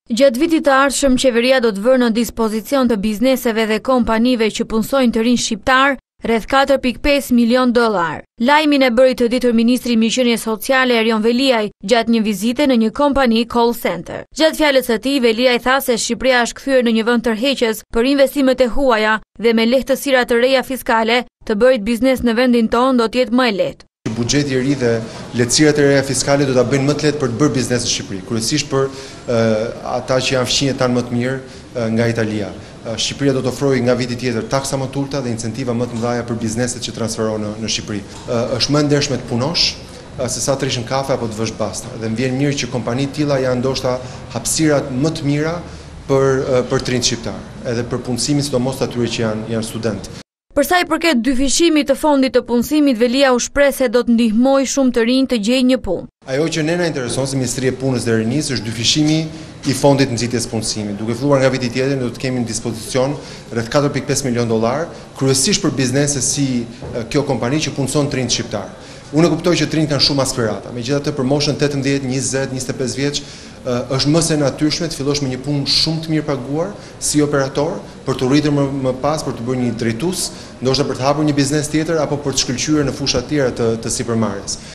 Gjatë vitit të ardhshëm, qeveria do të vërë në dispozicion të bizneseve dhe kompanive që punsojnë të rinj shqiptar rreth $4.5 milion. Lajmin e bëri të ditur Ministri i Mirëqenies Sociale Erion Veliaj gjatë një vizite në një kompani call center. Gjatë fjalës së tij, Veliaj tha se Shqipëria është kthyer në një vend tërheqës për investimet e huaja dhe me lehtësira të reja fiskale, të bërit biznes në vendin tonë do të jetë më e lehtë. Buxheti i ri dhe lehtësirat e reja fiskale do ta bëjnë më të lehtë për të bërë biznes në Shqipëri, kryesisht për ata që janë fqinjet tanë më të mirë nga Italia. Shqipëria do të ofrojë nga viti tjetër taksa më të ulta dhe incentiva më të mëdha për bizneset që transferohen në Shqipëri. Është më ndershme të punosh se sa të rish në kafe apo të vësh basta. Dhe më vjen mirë që kompani të tilla janë ndoshta hapësirat më të mira për të rinjt shqiptar, edhe për punësimin, sidomos atyre që janë studentë. Për sa i përket dyfishimit të fondit të punësimit, Velia u shpreh se do të ndihmojë shumë të rinj të gjejnë një punë. Ajo që ne na intereson si Ministri e Punës dhe Rinisë është dyfishimi i fondit nxitjes punësimit. Duke filluar nga viti tjetër, ne do të kemi në dispozicion rreth $4.5 milion, kryesisht për biznese si kjo kompani që punson të rinjt shqiptar. Unë e kuptoj që të rinjt kanë shumë aspirata. Megjithatë për moshën 18, 20, 25 vjeç është më se natyrshme të fillosh me një punë shumë të mirë paguar si operator për të rritur më pas për të bërë një drejtues, ndoshta për të hapur një biznes tjetër apo për të shkëlqyer në fusha të tjera të sipërmarrjes.